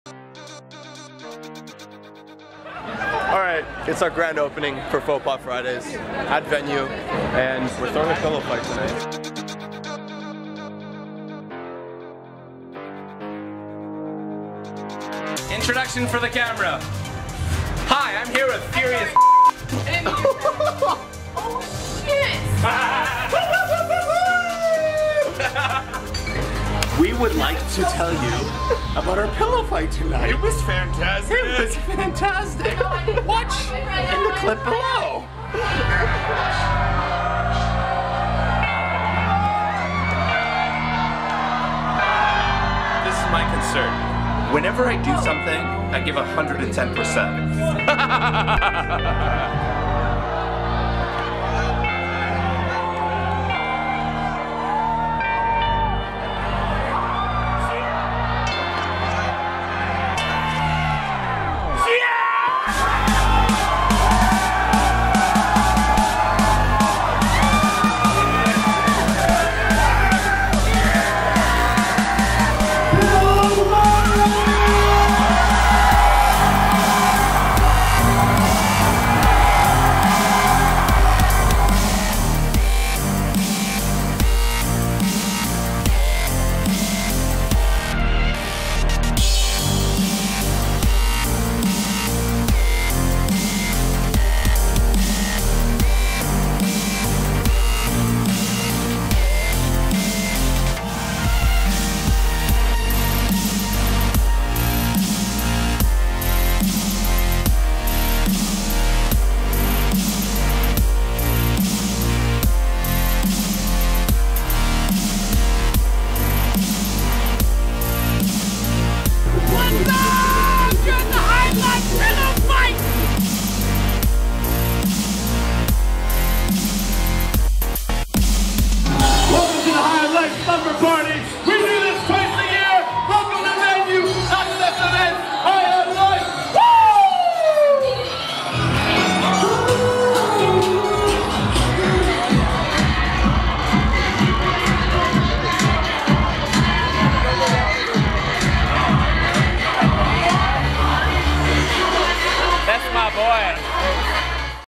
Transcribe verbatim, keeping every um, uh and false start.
Alright, it's our grand opening for Faux Pas Fridays at Venue, and we're throwing a pillow fight tonight. Introduction for the camera. Hi, I'm here with Furious. Oh shit! We would like to tell you about our pillow fight tonight. It was fantastic. It was fantastic. Watch in the clip below. This is my concern. Whenever I do something, I give one hundred ten percent.